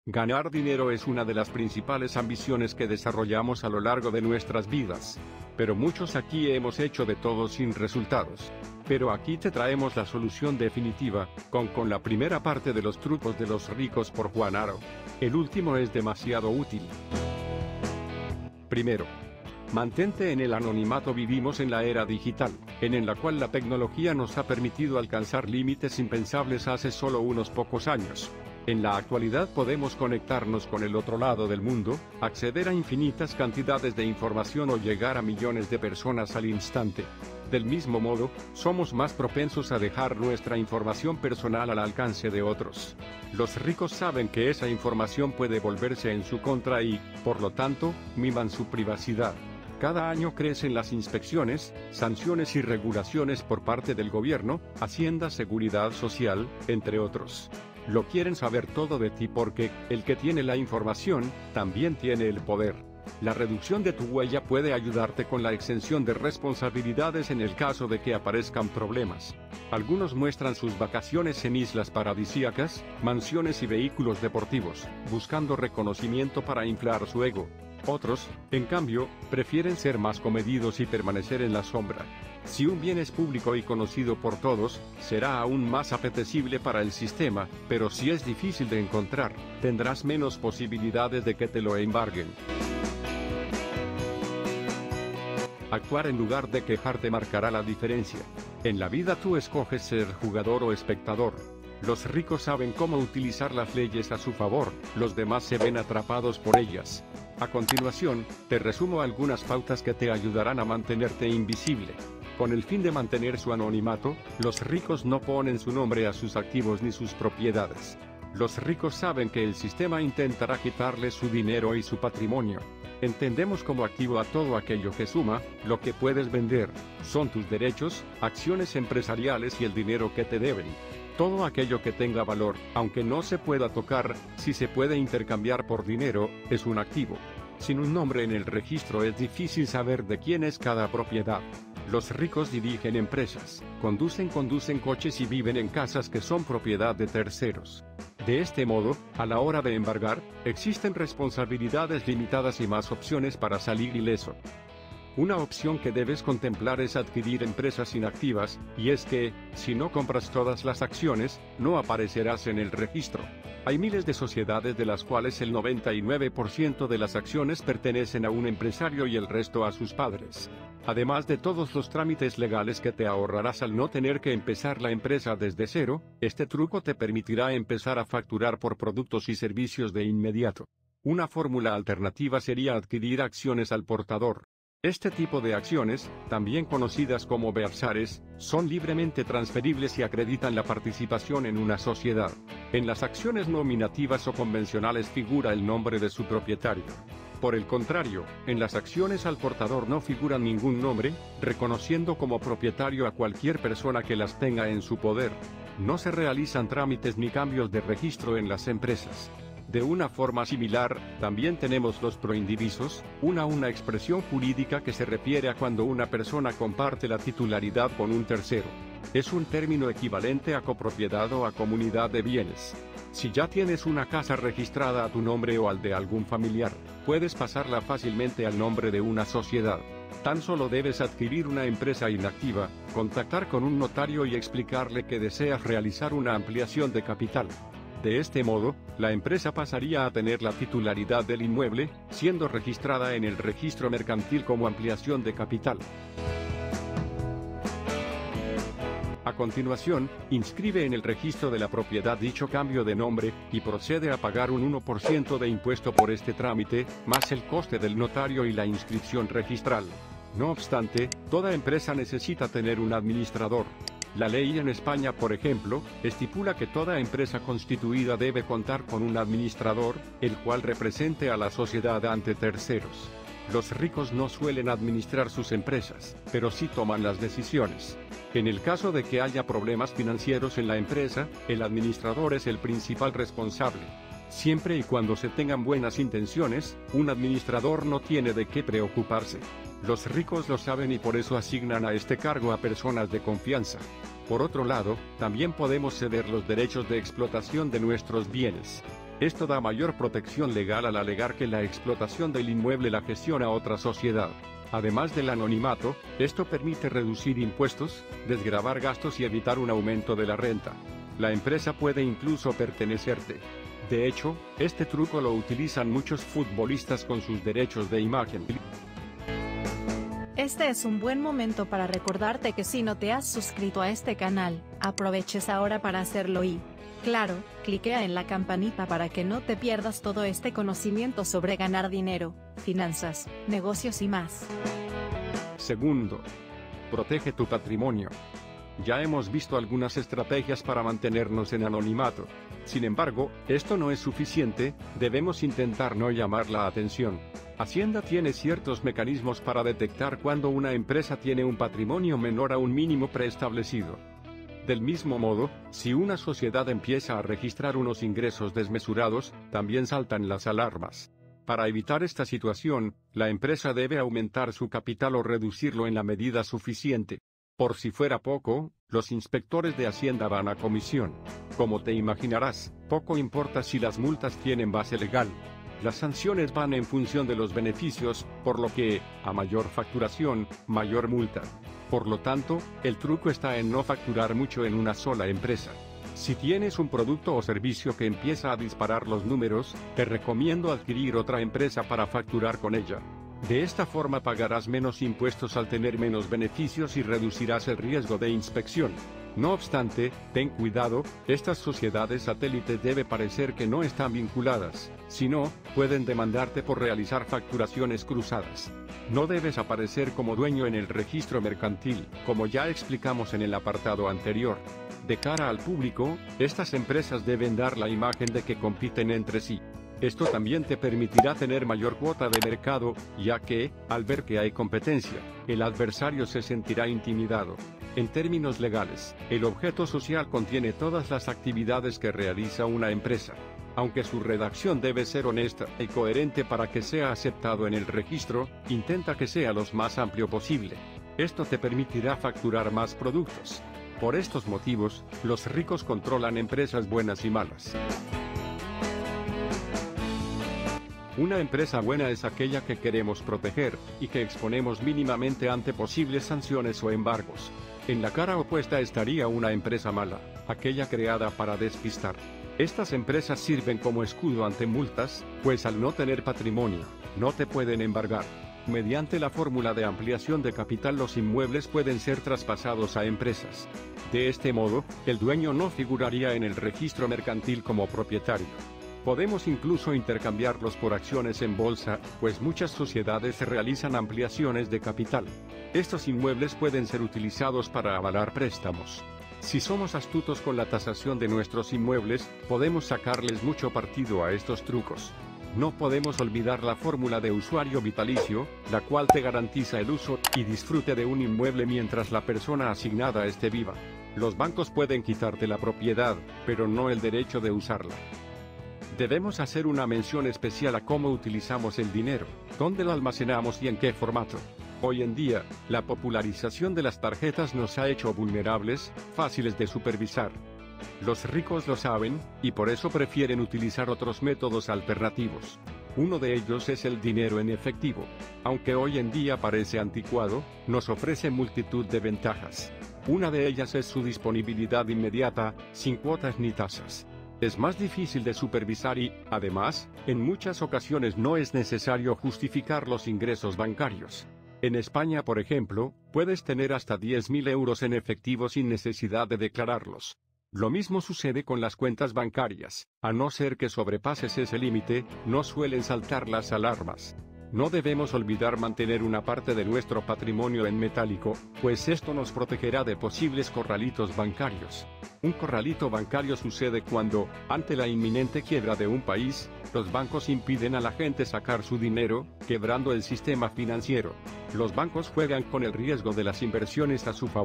Ganar dinero es una de las principales ambiciones que desarrollamos a lo largo de nuestras vidas. Pero muchos aquí hemos hecho de todo sin resultados. Pero aquí te traemos la solución definitiva, con la primera parte de los trucos de los ricos por Juan Aro. El último es demasiado útil. Primero, mantente en el anonimato. Vivimos en la era digital, en la cual la tecnología nos ha permitido alcanzar límites impensables hace solo unos pocos años. En la actualidad podemos conectarnos con el otro lado del mundo, acceder a infinitas cantidades de información o llegar a millones de personas al instante. Del mismo modo, somos más propensos a dejar nuestra información personal al alcance de otros. Los ricos saben que esa información puede volverse en su contra y, por lo tanto, miman su privacidad. Cada año crecen las inspecciones, sanciones y regulaciones por parte del gobierno, Hacienda, Seguridad Social, entre otros. Lo quieren saber todo de ti porque, el que tiene la información, también tiene el poder. La reducción de tu huella puede ayudarte con la exención de responsabilidades en el caso de que aparezcan problemas. Algunos muestran sus vacaciones en islas paradisíacas, mansiones y vehículos deportivos, buscando reconocimiento para inflar su ego. Otros, en cambio, prefieren ser más comedidos y permanecer en la sombra. Si un bien es público y conocido por todos, será aún más apetecible para el sistema, pero si es difícil de encontrar, tendrás menos posibilidades de que te lo embarguen. Actuar en lugar de quejarte marcará la diferencia. En la vida tú escoges ser jugador o espectador. Los ricos saben cómo utilizar las leyes a su favor, los demás se ven atrapados por ellas. A continuación, te resumo algunas pautas que te ayudarán a mantenerte invisible. Con el fin de mantener su anonimato, los ricos no ponen su nombre a sus activos ni sus propiedades. Los ricos saben que el sistema intentará quitarles su dinero y su patrimonio. Entendemos como activo a todo aquello que suma, lo que puedes vender, son tus derechos, acciones empresariales y el dinero que te deben. Todo aquello que tenga valor, aunque no se pueda tocar, si se puede intercambiar por dinero, es un activo. Sin un nombre en el registro es difícil saber de quién es cada propiedad. Los ricos dirigen empresas, conducen coches y viven en casas que son propiedad de terceros. De este modo, a la hora de embargar, existen responsabilidades limitadas y más opciones para salir ileso. Una opción que debes contemplar es adquirir empresas inactivas, y es que, si no compras todas las acciones, no aparecerás en el registro. Hay miles de sociedades de las cuales el 99% de las acciones pertenecen a un empresario y el resto a sus padres. Además de todos los trámites legales que te ahorrarás al no tener que empezar la empresa desde cero, este truco te permitirá empezar a facturar por productos y servicios de inmediato. Una fórmula alternativa sería adquirir acciones al portador. Este tipo de acciones, también conocidas como versares, son libremente transferibles y acreditan la participación en una sociedad. En las acciones nominativas o convencionales figura el nombre de su propietario. Por el contrario, en las acciones al portador no figura ningún nombre, reconociendo como propietario a cualquier persona que las tenga en su poder. No se realizan trámites ni cambios de registro en las empresas. De una forma similar, también tenemos los proindivisos, una expresión jurídica que se refiere a cuando una persona comparte la titularidad con un tercero. Es un término equivalente a copropiedad o a comunidad de bienes. Si ya tienes una casa registrada a tu nombre o al de algún familiar, puedes pasarla fácilmente al nombre de una sociedad. Tan solo debes adquirir una empresa inactiva, contactar con un notario y explicarle que deseas realizar una ampliación de capital. De este modo, la empresa pasaría a tener la titularidad del inmueble, siendo registrada en el registro mercantil como ampliación de capital. A continuación, inscribe en el registro de la propiedad dicho cambio de nombre, y procede a pagar un 1% de impuesto por este trámite, más el coste del notario y la inscripción registral. No obstante, toda empresa necesita tener un administrador. La ley en España, por ejemplo, estipula que toda empresa constituida debe contar con un administrador, el cual represente a la sociedad ante terceros. Los ricos no suelen administrar sus empresas, pero sí toman las decisiones. En el caso de que haya problemas financieros en la empresa, el administrador es el principal responsable. Siempre y cuando se tengan buenas intenciones, un administrador no tiene de qué preocuparse. Los ricos lo saben y por eso asignan a este cargo a personas de confianza. Por otro lado, también podemos ceder los derechos de explotación de nuestros bienes. Esto da mayor protección legal al alegar que la explotación del inmueble la gestiona otra sociedad. Además del anonimato, esto permite reducir impuestos, desgravar gastos y evitar un aumento de la renta. La empresa puede incluso pertenecerte. De hecho, este truco lo utilizan muchos futbolistas con sus derechos de imagen. Este es un buen momento para recordarte que si no te has suscrito a este canal, aproveches ahora para hacerlo y, claro, cliquea en la campanita para que no te pierdas todo este conocimiento sobre ganar dinero, finanzas, negocios y más. Segundo, protege tu patrimonio. Ya hemos visto algunas estrategias para mantenernos en anonimato. Sin embargo, esto no es suficiente, debemos intentar no llamar la atención. Hacienda tiene ciertos mecanismos para detectar cuando una empresa tiene un patrimonio menor a un mínimo preestablecido. Del mismo modo, si una sociedad empieza a registrar unos ingresos desmesurados, también saltan las alarmas. Para evitar esta situación, la empresa debe aumentar su capital o reducirlo en la medida suficiente. Por si fuera poco, los inspectores de Hacienda van a comisión. Como te imaginarás, poco importa si las multas tienen base legal. Las sanciones van en función de los beneficios, por lo que, a mayor facturación, mayor multa. Por lo tanto, el truco está en no facturar mucho en una sola empresa. Si tienes un producto o servicio que empieza a disparar los números, te recomiendo adquirir otra empresa para facturar con ella. De esta forma pagarás menos impuestos al tener menos beneficios y reducirás el riesgo de inspección. No obstante, ten cuidado, estas sociedades satélites debe parecer que no están vinculadas, si no, pueden demandarte por realizar facturaciones cruzadas. No debes aparecer como dueño en el registro mercantil, como ya explicamos en el apartado anterior. De cara al público, estas empresas deben dar la imagen de que compiten entre sí. Esto también te permitirá tener mayor cuota de mercado, ya que, al ver que hay competencia, el adversario se sentirá intimidado. En términos legales, el objeto social contiene todas las actividades que realiza una empresa. Aunque su redacción debe ser honesta y coherente para que sea aceptado en el registro, intenta que sea lo más amplio posible. Esto te permitirá facturar más productos. Por estos motivos, los ricos controlan empresas buenas y malas. Una empresa buena es aquella que queremos proteger, y que exponemos mínimamente ante posibles sanciones o embargos. En la cara opuesta estaría una empresa mala, aquella creada para despistar. Estas empresas sirven como escudo ante multas, pues al no tener patrimonio, no te pueden embargar. Mediante la fórmula de ampliación de capital los inmuebles pueden ser traspasados a empresas. De este modo, el dueño no figuraría en el registro mercantil como propietario. Podemos incluso intercambiarlos por acciones en bolsa, pues muchas sociedades realizan ampliaciones de capital. Estos inmuebles pueden ser utilizados para avalar préstamos. Si somos astutos con la tasación de nuestros inmuebles, podemos sacarles mucho partido a estos trucos. No podemos olvidar la fórmula de usuario vitalicio, la cual te garantiza el uso y disfrute de un inmueble mientras la persona asignada esté viva. Los bancos pueden quitarte la propiedad, pero no el derecho de usarla. Debemos hacer una mención especial a cómo utilizamos el dinero, dónde lo almacenamos y en qué formato. Hoy en día, la popularización de las tarjetas nos ha hecho vulnerables, fáciles de supervisar. Los ricos lo saben, y por eso prefieren utilizar otros métodos alternativos. Uno de ellos es el dinero en efectivo. Aunque hoy en día parece anticuado, nos ofrece multitud de ventajas. Una de ellas es su disponibilidad inmediata, sin cuotas ni tasas. Es más difícil de supervisar y, además, en muchas ocasiones no es necesario justificar los ingresos bancarios. En España, por ejemplo, puedes tener hasta 10.000 euros en efectivo sin necesidad de declararlos. Lo mismo sucede con las cuentas bancarias. A no ser que sobrepases ese límite, no suelen saltar las alarmas. No debemos olvidar mantener una parte de nuestro patrimonio en metálico, pues esto nos protegerá de posibles corralitos bancarios. Un corralito bancario sucede cuando, ante la inminente quiebra de un país, los bancos impiden a la gente sacar su dinero, quebrando el sistema financiero. Los bancos juegan con el riesgo de las inversiones a su favor.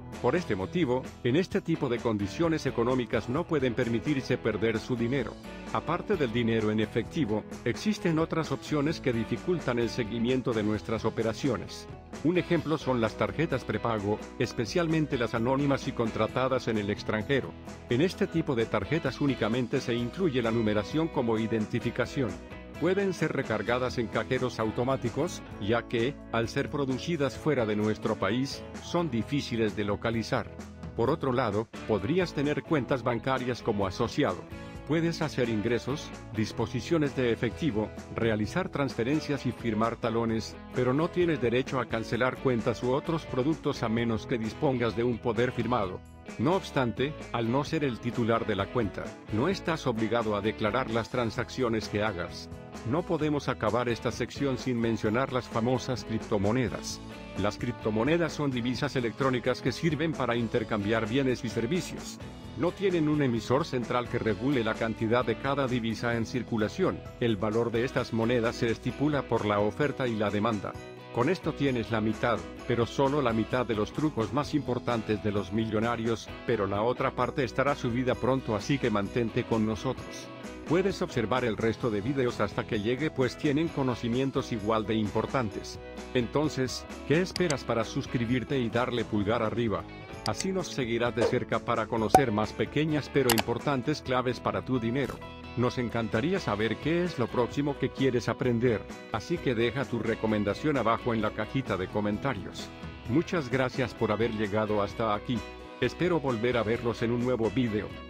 Por este motivo, en este tipo de condiciones económicas no pueden permitirse perder su dinero. Aparte del dinero en efectivo, existen otras opciones que dificultan el seguimiento de nuestras operaciones. Un ejemplo son las tarjetas prepago, especialmente las anónimas y contratadas en el extranjero. En este tipo de tarjetas únicamente se incluye la numeración como identificación. Pueden ser recargadas en cajeros automáticos, ya que, al ser producidas fuera de nuestro país, son difíciles de localizar. Por otro lado, podrías tener cuentas bancarias como asociado. Puedes hacer ingresos, disposiciones de efectivo, realizar transferencias y firmar talones, pero no tienes derecho a cancelar cuentas u otros productos a menos que dispongas de un poder firmado. No obstante, al no ser el titular de la cuenta, no estás obligado a declarar las transacciones que hagas. No podemos acabar esta sección sin mencionar las famosas criptomonedas. Las criptomonedas son divisas electrónicas que sirven para intercambiar bienes y servicios. No tienen un emisor central que regule la cantidad de cada divisa en circulación. El valor de estas monedas se estipula por la oferta y la demanda. Con esto tienes la mitad, pero solo la mitad de los trucos más importantes de los millonarios, pero la otra parte estará subida pronto, así que mantente con nosotros. Puedes observar el resto de videos hasta que llegue, pues tienen conocimientos igual de importantes. Entonces, ¿qué esperas para suscribirte y darle pulgar arriba? Así nos seguirás de cerca para conocer más pequeñas pero importantes claves para tu dinero. Nos encantaría saber qué es lo próximo que quieres aprender, así que deja tu recomendación abajo en la cajita de comentarios. Muchas gracias por haber llegado hasta aquí. Espero volver a verlos en un nuevo video.